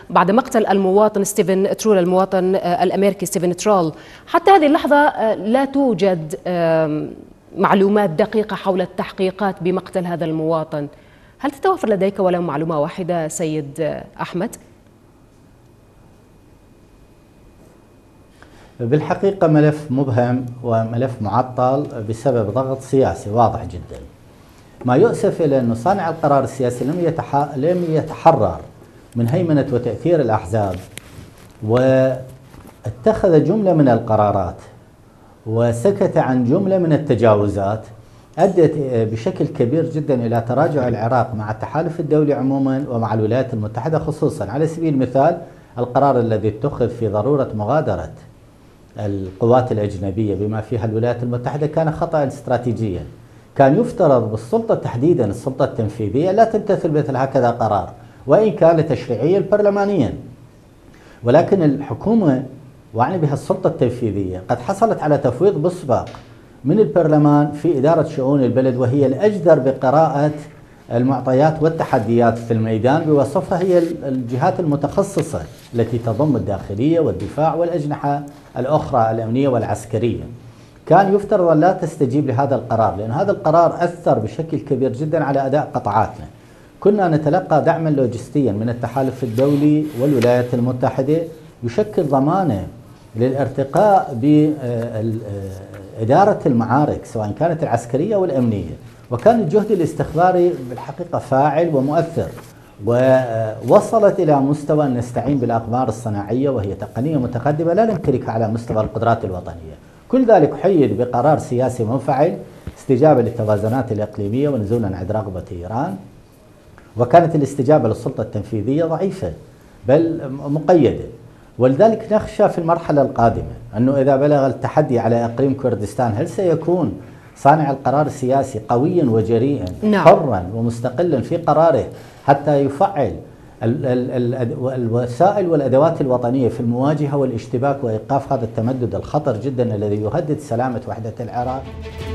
بعد مقتل المواطن ستيفن ترول، المواطن الأمريكي ستيفن ترول. حتى هذه اللحظة لا توجد معلومات دقيقة حول التحقيقات بمقتل هذا المواطن. هل تتوفر لديك ولو معلومة واحدة سيد أحمد؟ بالحقيقة ملف مبهم وملف معطل بسبب ضغط سياسي واضح جدا. ما يؤسف إلى أن صانع القرار السياسي لم يتحرر من هيمنة وتأثير الأحزاب، واتخذ جملة من القرارات وسكت عن جملة من التجاوزات أدت بشكل كبير جدا إلى تراجع العراق مع التحالف الدولي عموما ومع الولايات المتحدة خصوصا. على سبيل المثال القرار الذي اتخذ في ضرورة مغادرة القوات الأجنبية بما فيها الولايات المتحدة كان خطأ استراتيجيا. كان يفترض بالسلطة تحديدا السلطة التنفيذية لا تمتثل مثل هكذا قرار وإن كان تشريعيا برلمانيا، ولكن الحكومة وأعني بها السلطة التنفيذية قد حصلت على تفويض مسبق من البرلمان في إدارة شؤون البلد، وهي الأجدر بقراءة المعطيات والتحديات في الميدان بوصفها هي الجهات المتخصصة التي تضم الداخلية والدفاع والأجنحة الأخرى الأمنية والعسكرية. كان يفترض أن لا تستجيب لهذا القرار، لأن هذا القرار أثر بشكل كبير جدا على أداء قطاعاتنا. كنا نتلقى دعما لوجستيا من التحالف الدولي والولايات المتحدة يشكل ضمانة للارتقاء بإدارة المعارك سواء كانت العسكرية والأمنية، وكان الجهد الاستخباري بالحقيقة فاعل ومؤثر، ووصلت إلى مستوى أن نستعين بالأقمار الصناعية وهي تقنية متقدمة لا نمتلكها على مستوى القدرات الوطنية. كل ذلك حيد بقرار سياسي منفعل استجابة للتوازنات الإقليمية ونزولا عند رغبة إيران، وكانت الاستجابة للسلطة التنفيذية ضعيفة بل مقيدة. ولذلك نخشى في المرحلة القادمة أنه إذا بلغ التحدي على إقليم كردستان هل سيكون صانع القرار السياسي قويا وجريئا حرا ومستقلا في قراره حتى يفعل الوسائل والأدوات الوطنية في المواجهة والاشتباك وإيقاف هذا التمدد الخطر جدا الذي يهدد سلامة وحدة العراق.